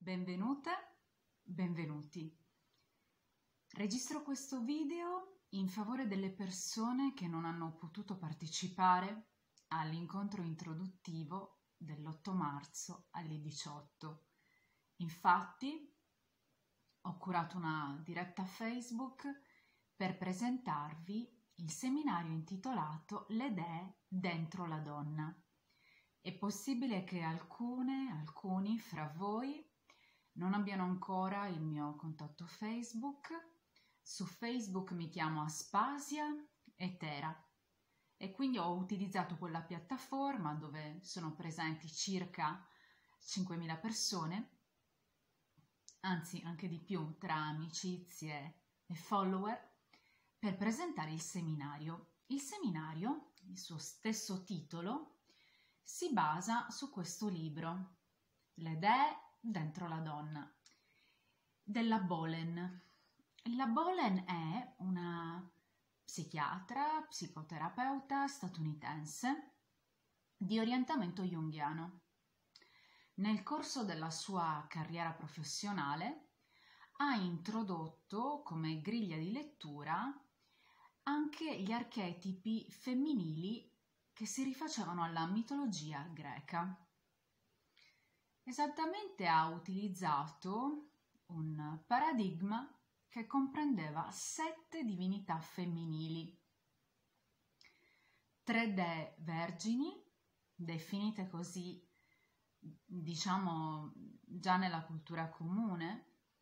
Benvenute, benvenuti. Registro questo video in favore delle persone che non hanno potuto partecipare all'incontro introduttivo dell'8 marzo alle 18. Infatti, ho curato una diretta Facebook per presentarvi il seminario intitolato Le dee dentro la donna. È possibile che alcuni fra voi non abbiano ancora il mio contatto Facebook. Su Facebook mi chiamo Aspasia Etera e quindi ho utilizzato quella piattaforma dove sono presenti circa 5.000 persone, anzi anche di più tra amicizie e follower, per presentare il seminario. Il seminario, il suo stesso titolo, si basa su questo libro, Le dee dentro la donna, della Bolen. La Bolen è una psichiatra, psicoterapeuta statunitense di orientamento junghiano. Nel corso della sua carriera professionale ha introdotto come griglia di lettura anche gli archetipi femminili che si rifacevano alla mitologia greca. Esattamente ha utilizzato un paradigma che comprendeva 7 divinità femminili, 3 dee vergini, definite così, diciamo, già nella cultura comune,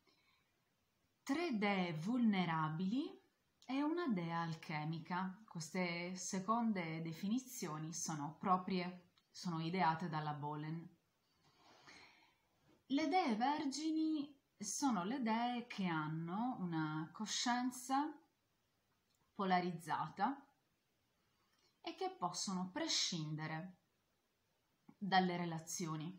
3 dee vulnerabili e una dea alchemica. Queste seconde definizioni sono ideate dalla Bolen. Le dee vergini sono le dee che hanno una coscienza polarizzata e che possono prescindere dalle relazioni.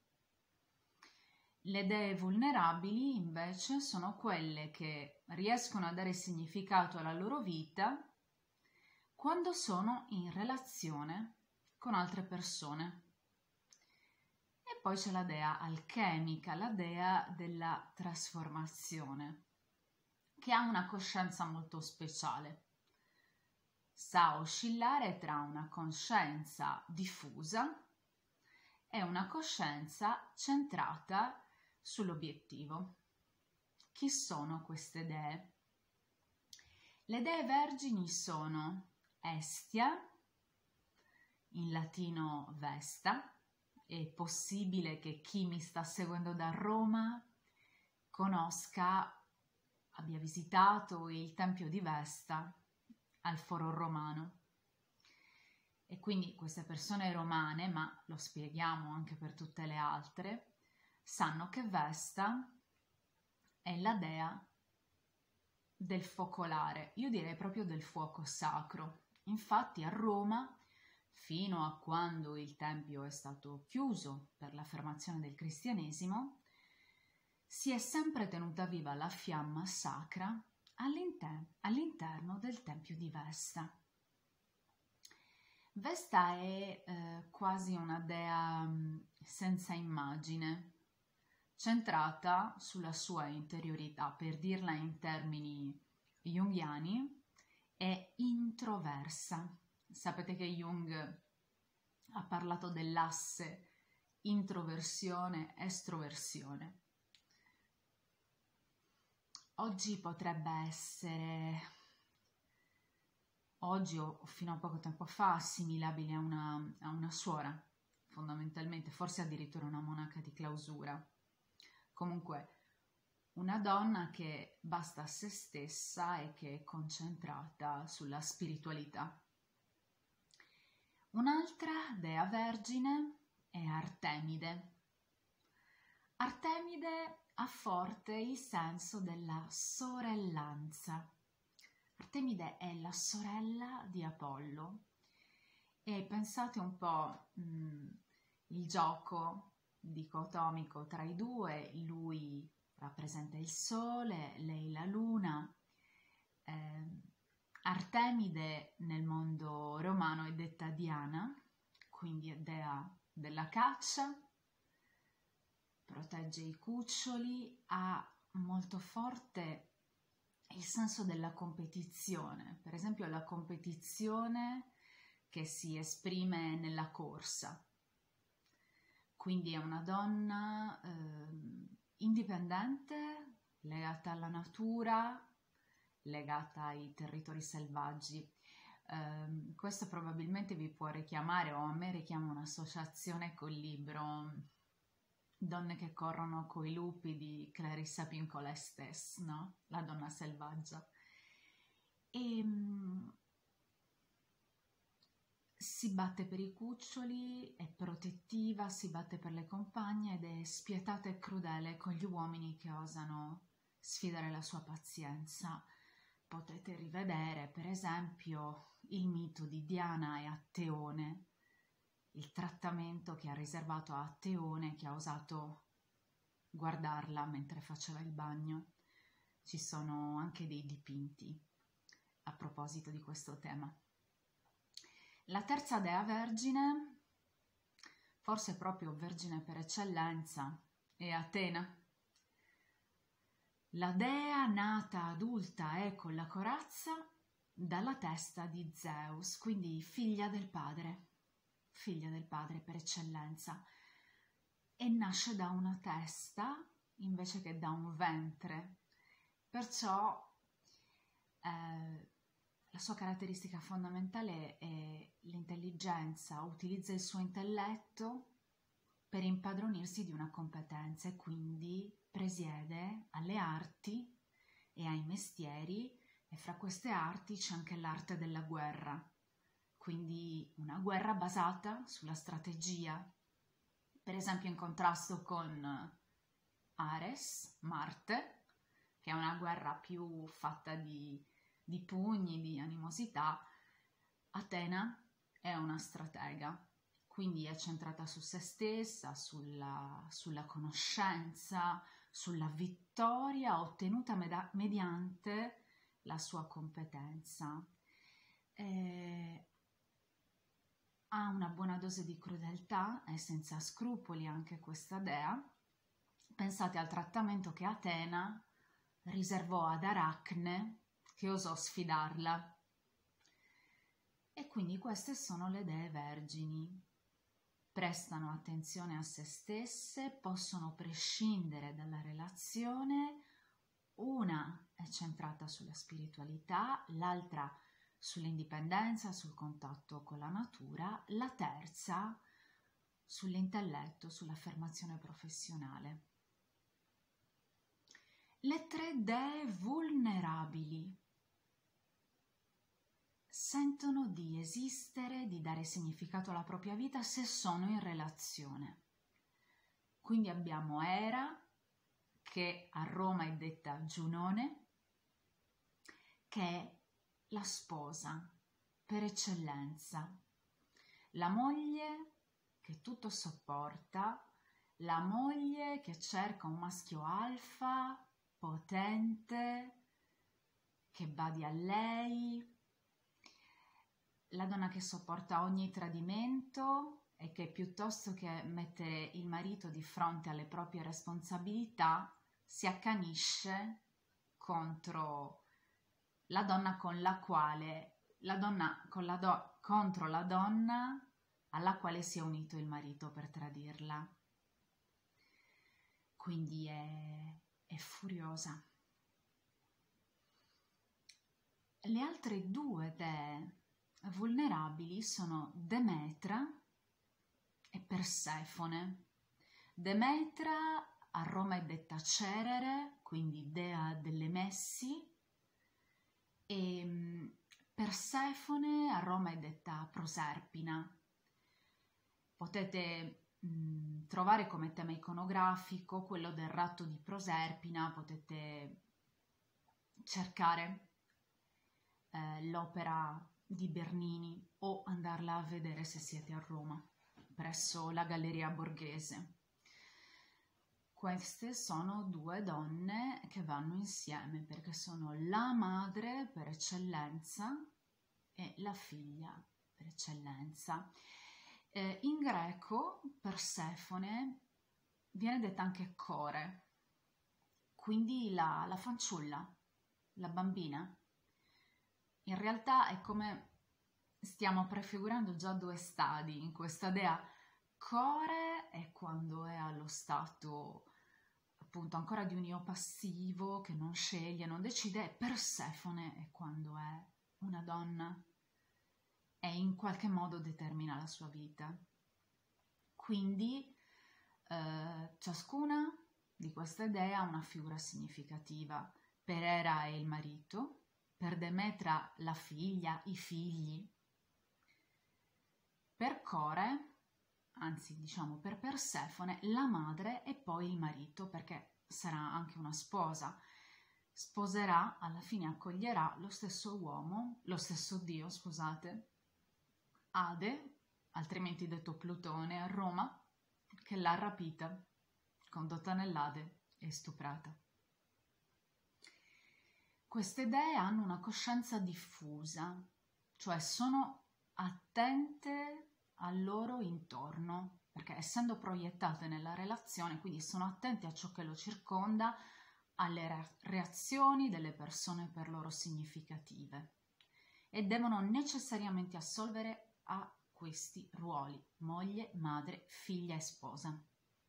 Le dee vulnerabili, invece, sono quelle che riescono a dare significato alla loro vita quando sono in relazione con altre persone. E poi c'è la dea alchemica, la dea della trasformazione, che ha una coscienza molto speciale. Sa oscillare tra una coscienza diffusa e una coscienza centrata sull'obiettivo. Chi sono queste dee? Le dee vergini sono Estia, in latino Vesta. È possibile che chi mi sta seguendo da Roma abbia visitato il Tempio di Vesta al Foro Romano. E quindi queste persone romane, ma lo spieghiamo anche per tutte le altre, sanno che Vesta è la dea del focolare, io direi proprio del fuoco sacro. Infatti a Roma, fino a quando il Tempio è stato chiuso per l'affermazione del cristianesimo, si è sempre tenuta viva la fiamma sacra all'interno del Tempio di Vesta. Vesta è quasi una dea senza immagine, centrata sulla sua interiorità. Per dirla in termini junghiani, è introversa. Sapete che Jung ha parlato dell'asse introversione-estroversione. Oggi o fino a poco tempo fa, assimilabile a una suora, fondamentalmente, forse addirittura una monaca di clausura. Comunque, una donna che basta a se stessa e che è concentrata sulla spiritualità. Un'altra dea vergine è Artemide. Artemide ha forte il senso della sorellanza. Artemide è la sorella di Apollo e pensate un po' il gioco dicotomico tra i due. Lui rappresenta il sole, lei la luna. Artemide nel mondo romano è detta Diana, quindi è dea della caccia, protegge i cuccioli, ha molto forte il senso della competizione, per esempio la competizione che si esprime nella corsa. Quindi è una donna indipendente, legata alla natura, legata ai territori selvaggi. Questo probabilmente vi può richiamare, o a me richiama, un'associazione col libro Donne che corrono coi lupi di Clarissa Pinkola Estés, no? La donna selvaggia. E si batte per i cuccioli, è protettiva, si batte per le compagne ed è spietata e crudele con gli uomini che osano sfidare la sua pazienza. Potete rivedere, per esempio, il mito di Diana e Atteone, il trattamento che ha riservato a Atteone, che ha osato guardarla mentre faceva il bagno. Ci sono anche dei dipinti a proposito di questo tema. La terza dea vergine, forse proprio vergine per eccellenza, è Atena. La dea nata adulta e con la corazza dalla testa di Zeus, quindi figlia del padre per eccellenza, e nasce da una testa invece che da un ventre, perciò la sua caratteristica fondamentale è l'intelligenza, utilizza il suo intelletto per impadronirsi di una competenza e quindi presiede alle arti e ai mestieri, e fra queste arti c'è anche l'arte della guerra, quindi una guerra basata sulla strategia, per esempio in contrasto con Ares, Marte, che è una guerra più fatta di pugni, di animosità. Atena è una stratega, quindi è centrata su se stessa, sulla conoscenza, sulla vittoria ottenuta mediante la sua competenza. Ha una buona dose di crudeltà, è senza scrupoli anche questa dea. Pensate al trattamento che Atena riservò ad Aracne, che osò sfidarla. E quindi queste sono le dee vergini. Prestano attenzione a se stesse, possono prescindere dalla relazione. Una è centrata sulla spiritualità, l'altra sull'indipendenza, sul contatto con la natura, la terza sull'intelletto, sull'affermazione professionale. Le tre dee vulnerabili sentono di esistere, di dare significato alla propria vita se sono in relazione. Quindi abbiamo Era, che a Roma è detta Giunone, che è la sposa per eccellenza, la moglie che tutto sopporta, la moglie che cerca un maschio alfa, potente, che badi a lei, la donna che sopporta ogni tradimento e che piuttosto che mettere il marito di fronte alle proprie responsabilità si accanisce contro la donna contro la donna alla quale si è unito il marito per tradirla. Quindi è furiosa. Le altre due dee vulnerabili sono Demetra e Persefone. Demetra a Roma è detta Cerere, quindi dea delle messi, e Persefone a Roma è detta Proserpina. Potete trovare come tema iconografico quello del ratto di Proserpina, potete cercare l'opera di Bernini o andarla a vedere se siete a Roma, presso la Galleria Borghese. Queste sono due donne che vanno insieme perché sono la madre per eccellenza e la figlia per eccellenza. In greco Persefone viene detta anche core, quindi la fanciulla, la bambina. In realtà è come stiamo prefigurando già due stadi in questa dea. Core è quando è allo stato appunto ancora di un io passivo che non sceglie, non decide, e Persefone è quando è una donna e in qualche modo determina la sua vita. Quindi ciascuna di queste dee ha una figura significativa. Per Era è il marito, per Demetra la figlia, i figli, per Core, anzi diciamo per Persefone, la madre e poi il marito, perché sarà anche una sposa. Sposerà, alla fine accoglierà lo stesso uomo, lo stesso dio, scusate, Ade, altrimenti detto Plutone, a Roma, che l'ha rapita, condotta nell'Ade e stuprata. Queste dee hanno una coscienza diffusa, cioè sono attente al loro intorno, perché essendo proiettate nella relazione, quindi sono attente a ciò che lo circonda, alle reazioni delle persone per loro significative e devono necessariamente assolvere a questi ruoli: moglie, madre, figlia e sposa.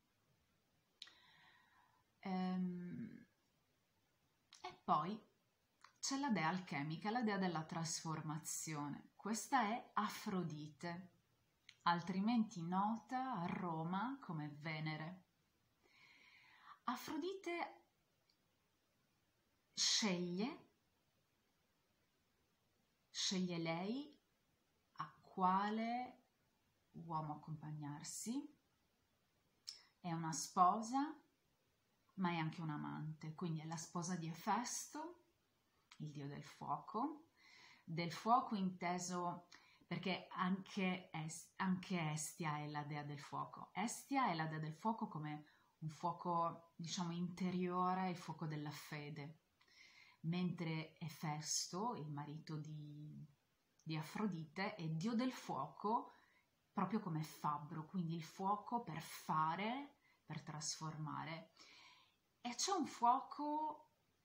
E poi c'è la dea alchemica, la dea della trasformazione. Questa è Afrodite, altrimenti nota a Roma come Venere. Afrodite sceglie lei a quale uomo accompagnarsi. È una sposa, ma è anche un amante, quindi è la sposa di Efesto, il dio del fuoco inteso perché anche Estia è la dea del fuoco. Estia è la dea del fuoco come un fuoco, diciamo, interiore, il fuoco della fede, mentre Efesto, il marito di Afrodite, è dio del fuoco proprio come fabbro, quindi il fuoco per fare, per trasformare. E c'è un fuoco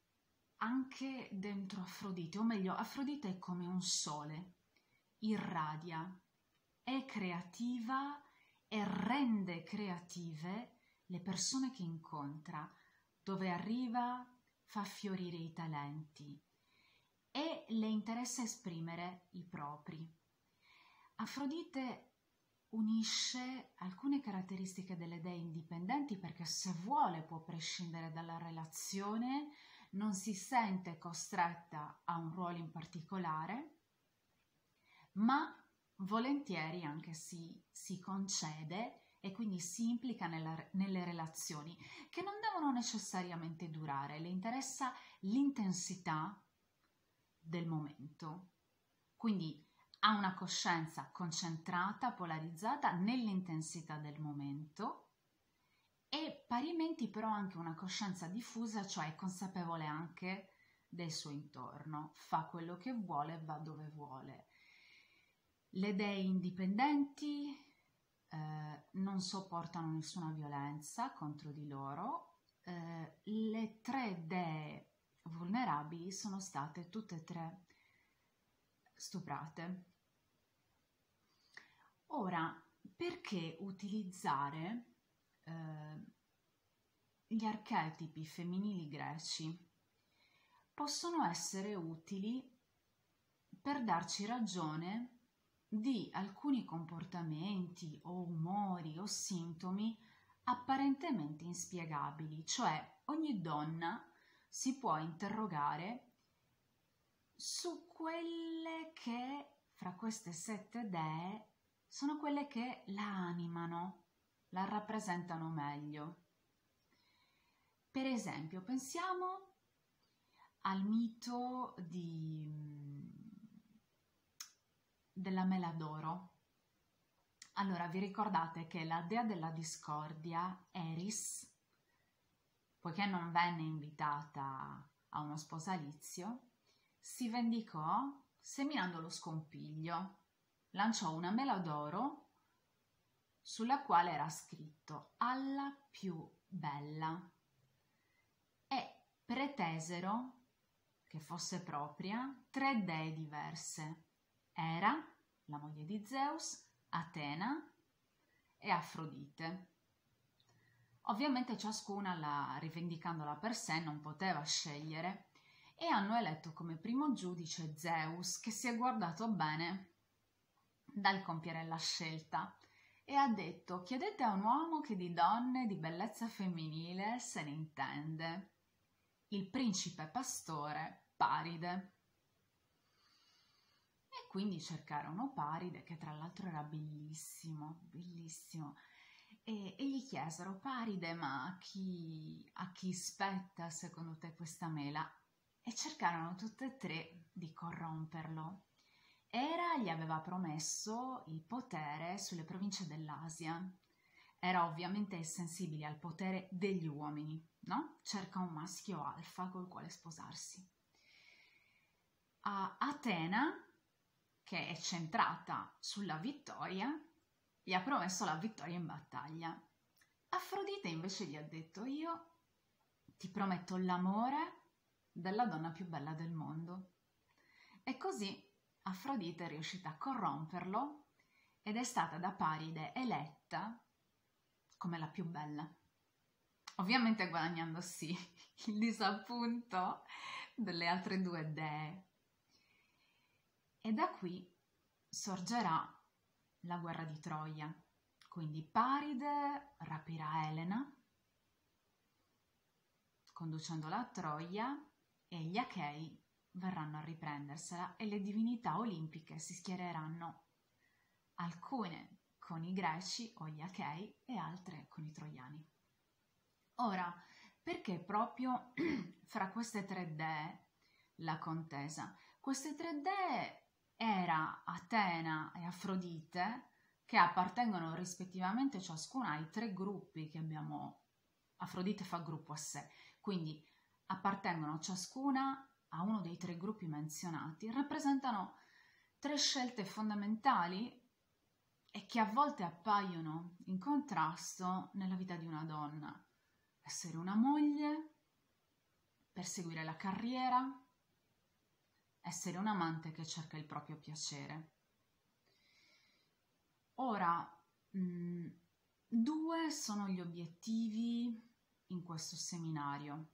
anche dentro Afrodite, o meglio, Afrodite è come un sole, irradia, è creativa e rende creative le persone che incontra, dove arriva fa fiorire i talenti e le interessa esprimere i propri. Afrodite unisce alcune caratteristiche delle dee indipendenti perché se vuole può prescindere dalla relazione, non si sente costretta a un ruolo in particolare, ma volentieri anche si concede e quindi si implica nelle relazioni che non devono necessariamente durare, le interessa l'intensità del momento. Quindi ha una coscienza concentrata, polarizzata nell'intensità del momento e parimenti però anche una coscienza diffusa, cioè è consapevole anche del suo intorno, fa quello che vuole, va dove vuole. Le dee indipendenti non sopportano nessuna violenza contro di loro. Le tre dee vulnerabili sono state tutte e tre stuprate. Ora, perché utilizzare gli archetipi femminili greci? Possono essere utili per darci ragione di alcuni comportamenti o umori o sintomi apparentemente inspiegabili, cioè ogni donna si può interrogare su quelle che fra queste 7 dee sono quelle che la animano, la rappresentano meglio. Per esempio, pensiamo al mito della mela d'oro. Allora, vi ricordate che la dea della discordia, Eris, poiché non venne invitata a uno sposalizio, si vendicò seminando lo scompiglio. Lanciò una mela d'oro sulla quale era scritto alla più bella, e pretesero che fosse propria 3 dee diverse: Era, la moglie di Zeus, Atena e Afrodite. Ovviamente ciascuna, rivendicandola per sé, non poteva scegliere, e hanno eletto come primo giudice Zeus, che si è guardato bene dal compiere la scelta e ha detto: chiedete a un uomo che di donne, di bellezza femminile se ne intende. Il principe pastore Paride. E quindi cercarono Paride, che tra l'altro era bellissimo, bellissimo, e gli chiesero: Paride, ma a chi spetta secondo te questa mela? E cercarono tutte e tre di corromperlo. Era gli aveva promesso il potere sulle province dell'Asia. Era ovviamente sensibile al potere degli uomini, no? Cerca un maschio alfa col quale sposarsi. A Atena, che è centrata sulla vittoria, gli ha promesso la vittoria in battaglia. Afrodite invece gli ha detto: io ti prometto l'amore della donna più bella del mondo. E così Afrodite è riuscita a corromperlo ed è stata da Paride eletta come la più bella, ovviamente guadagnandosi il disappunto delle altre 2 dee. E da qui sorgerà la guerra di Troia. Quindi Paride rapirà Elena, conducendola a Troia, e gli Achei verranno a riprendersela e le divinità olimpiche si schiereranno, alcune con i greci o gli Achei e altre con i troiani. Ora, perché proprio fra queste 3 dee la contesa? Queste 3 dee era Atena e Afrodite, che appartengono rispettivamente ciascuna ai 3 gruppi che abbiamo. Afrodite fa gruppo a sé, quindi appartengono ciascuna a uno dei 3 gruppi menzionati, rappresentano 3 scelte fondamentali e che a volte appaiono in contrasto nella vita di una donna: essere una moglie, perseguire la carriera, essere un amante che cerca il proprio piacere. Ora, 2 sono gli obiettivi in questo seminario.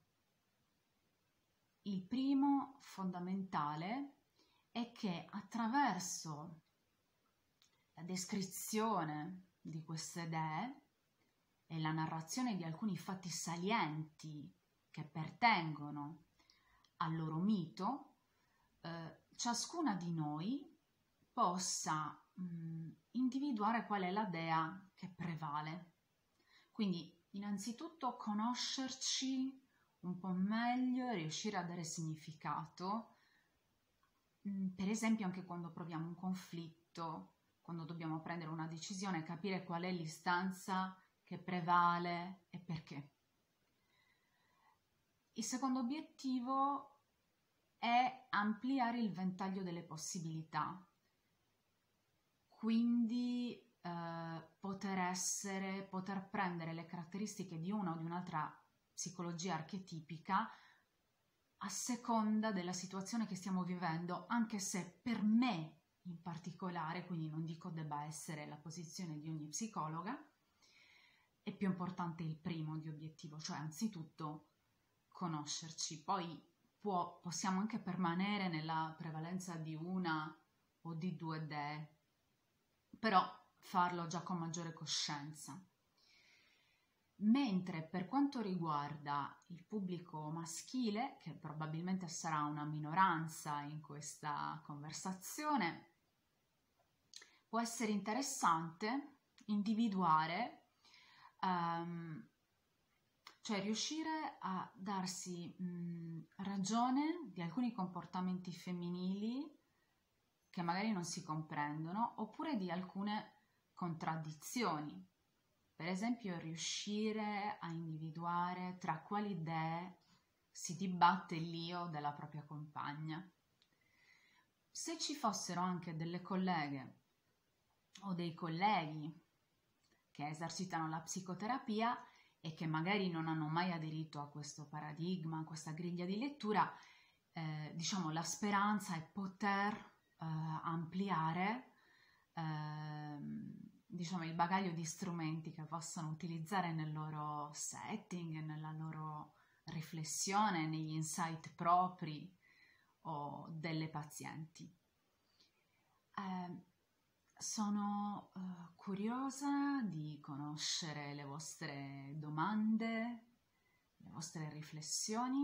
Il primo, fondamentale, è che attraverso la descrizione di queste dee e la narrazione di alcuni fatti salienti che pertengono al loro mito, ciascuna di noi possa individuare qual è la dea che prevale. Quindi innanzitutto conoscerci un po' meglio e riuscire a dare significato, per esempio anche quando proviamo un conflitto, quando dobbiamo prendere una decisione, capire qual è l'istanza che prevale e perché. Il secondo obiettivo è ampliare il ventaglio delle possibilità, quindi poter prendere le caratteristiche di una o di un'altra psicologia archetipica a seconda della situazione che stiamo vivendo, anche se per me in particolare, quindi non dico debba essere la posizione di ogni psicologa, è più importante il primo di obiettivo, cioè anzitutto conoscerci. Poi possiamo anche permanere nella prevalenza di una o di 2 dee, però farlo già con maggiore coscienza. Mentre per quanto riguarda il pubblico maschile, che probabilmente sarà una minoranza in questa conversazione, può essere interessante individuare, cioè riuscire a darsi ragione di alcuni comportamenti femminili che magari non si comprendono, oppure di alcune contraddizioni. Per esempio, riuscire a individuare tra quali dee si dibatte l'io della propria compagna. Se ci fossero anche delle colleghe o dei colleghi che esercitano la psicoterapia e che magari non hanno mai aderito a questo paradigma, a questa griglia di lettura, diciamo la speranza è poter ampliare diciamo il bagaglio di strumenti che possono utilizzare nel loro setting, nella loro riflessione, negli insight propri o delle pazienti. Sono curiosa di conoscere le vostre domande, le vostre riflessioni.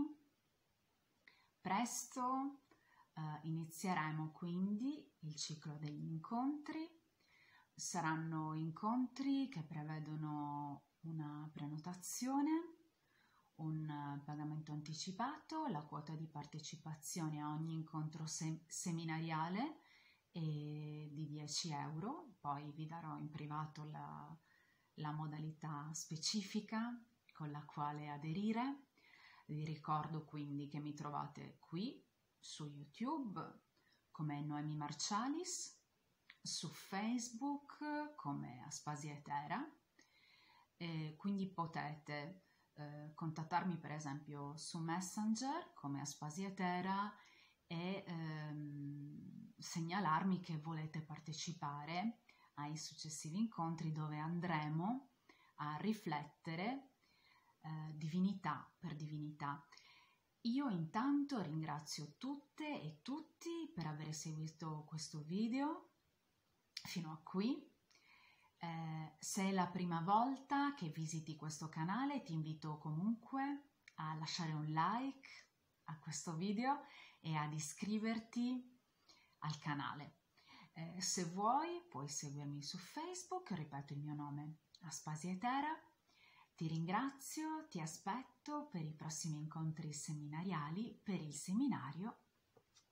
Presto inizieremo quindi il ciclo degli incontri. Saranno incontri che prevedono una prenotazione, un pagamento anticipato, la quota di partecipazione a ogni incontro seminariale è di 10 euro, poi vi darò in privato la modalità specifica con la quale aderire. Vi ricordo quindi che mi trovate qui su YouTube come Noemi Marcialis, su Facebook come Aspasia Etera, quindi potete contattarmi per esempio su Messenger come Aspasia Etera e segnalarmi che volete partecipare ai successivi incontri dove andremo a riflettere divinità per divinità. Io intanto ringrazio tutte e tutti per aver seguito questo video fino a qui. Se è la prima volta che visiti questo canale, ti invito comunque a lasciare un like a questo video e ad iscriverti al canale. Se vuoi, puoi seguirmi su Facebook, ripeto il mio nome, Aspasia Etera. Ti ringrazio, ti aspetto per i prossimi incontri seminariali per il seminario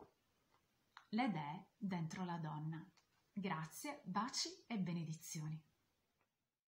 Le Dee dentro la donna. Grazie, baci e benedizioni.